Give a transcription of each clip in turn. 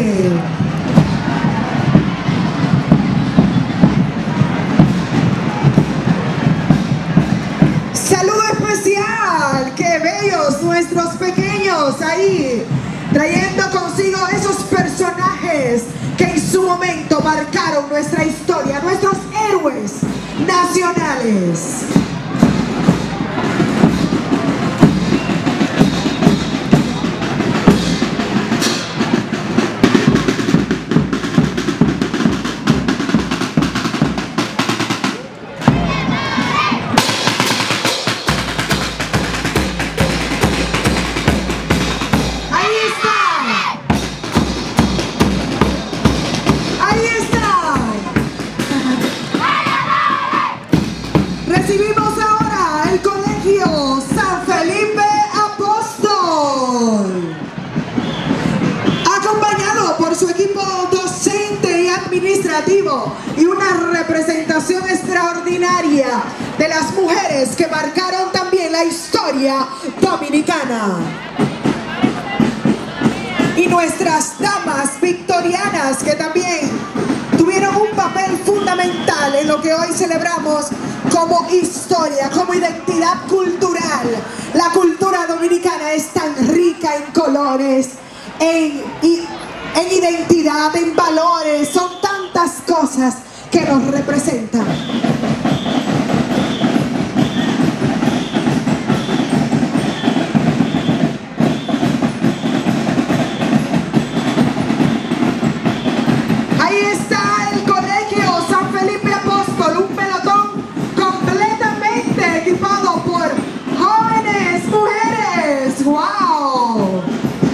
Saludo especial, qué bellos nuestros pequeños ahí, trayendo consigo esos personajes que en su momento marcaron nuestra historia, nuestros héroes nacionales. Recibimos ahora el Colegio San Felipe Apóstol, acompañado por su equipo docente y administrativo y una representación extraordinaria de las mujeres que marcaron también la historia dominicana. Y nuestras damas victorianas que también tuvieron un papel fundamental en lo que hoy celebramos como historia, como identidad cultural. La cultura dominicana es tan rica en colores, en identidad, en valores, son tantas cosas que nos representan. Ahí está el Colegio San Felipe Apóstol, un pelotón completamente equipado por jóvenes mujeres. ¡Wow!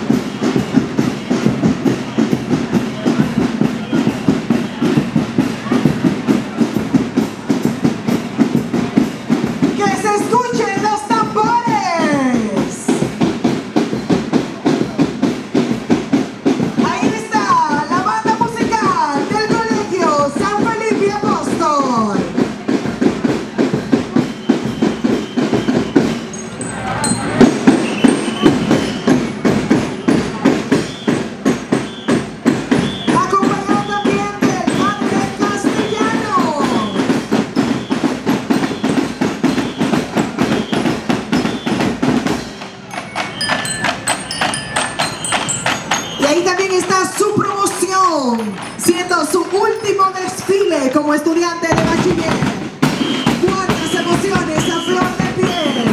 ¡Que se escuchen los tambores! Ahí está la banda musical del Colegio San Felipe Apóstol. Acompañado también del Padre Castellano. Y ahí también está su promoción, siendo su último desfile como estudiante de bachiller. ¡Cuántas emociones a flor de piel!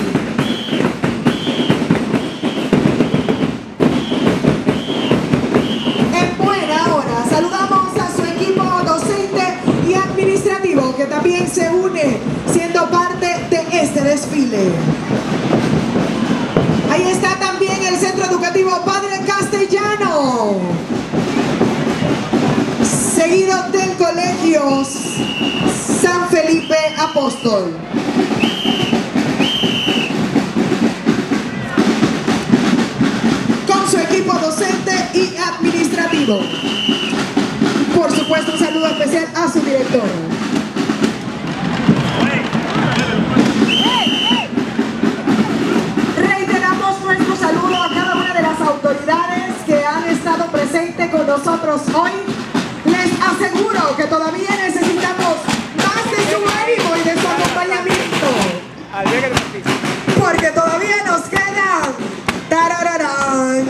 En buena hora saludamos a su equipo docente y administrativo que también se une siendo parte de este desfile. Ahí está también el Centro Educativo Padre Castellano, seguido del Colegio San Felipe Apóstol. Con su equipo docente y administrativo. Por supuesto, un saludo especial a su director. Reiteramos nuestro saludo a cada una de las autoridades que han estado presentes con nosotros hoy. Les aseguro que todavía necesitamos más de su ánimo y de su acompañamiento, porque todavía nos quedan tarararán,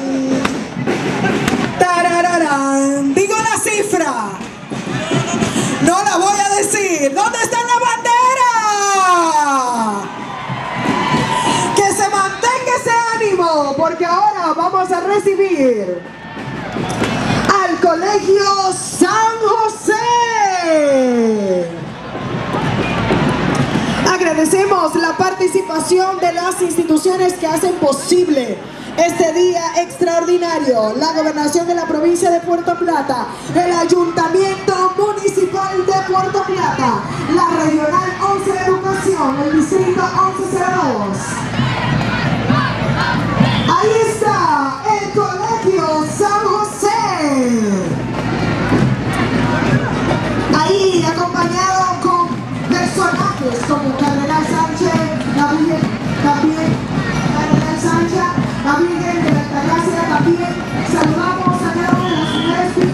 tarararán. Digo la cifra, no la voy a decir. ¿Dónde está la bandera? Que se mantenga ese ánimo, porque ahora vamos a recibir al Colegio San José. Agradecemos la participación de las instituciones que hacen posible este día extraordinario: la Gobernación de la provincia de Puerto Plata, el Ayuntamiento Municipal de Puerto Plata, la Regional 11 de Educación, el Distrito 1102. Ahí está el Colegio San José. Ahí acompañado con personajes como Cardenal Sánchez, la Virgen también, Cardenal Sánchez, la Virgen de la Altagracia también. Saludamos a cada una de las mujeres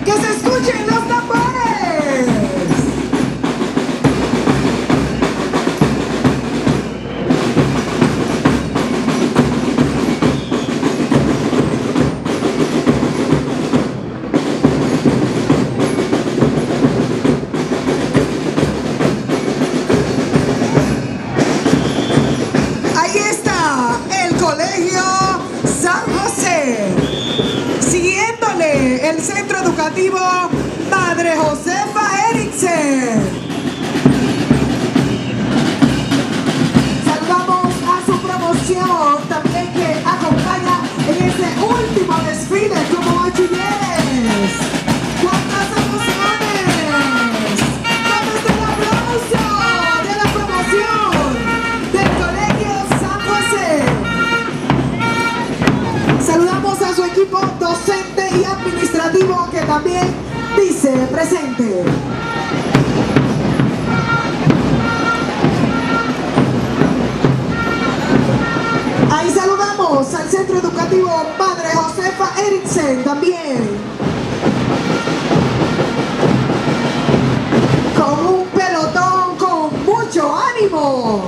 Que se escuchen los tambores. Ahí está el Colegio San José, siguiéndole el Centro Educativo Madre Josefa Eriksen. Saludamos a su promoción también que acompaña en este último desfile como bachilleres. ¡Cuántas emociones! ¡Vamos del aplauso de la promoción del Colegio San José! Saludamos a su equipo docente y administrativo que también dice presente. Ahí saludamos al Centro Educativo Madre Josefa Eriksen también. Con un pelotón con mucho ánimo.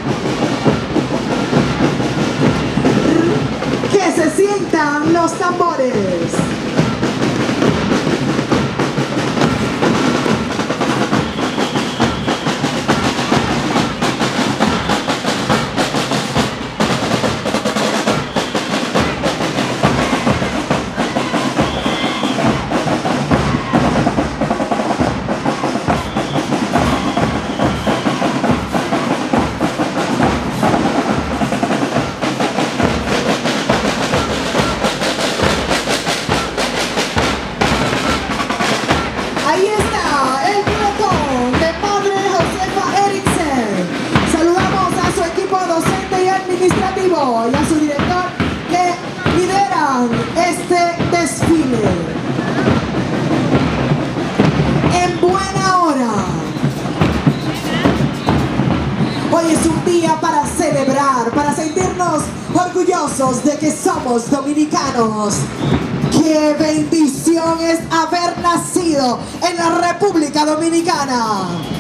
Que se sientan los tambores. Ahí está el pelotón de Madre Josefa Eriksen. Saludamos a su equipo docente y administrativo y a su director que lideran este desfile. En buena hora. Hoy es un día para celebrar, para sentirnos orgullosos de que somos dominicanos. ¡Qué bendición es haber nacido en la República Dominicana!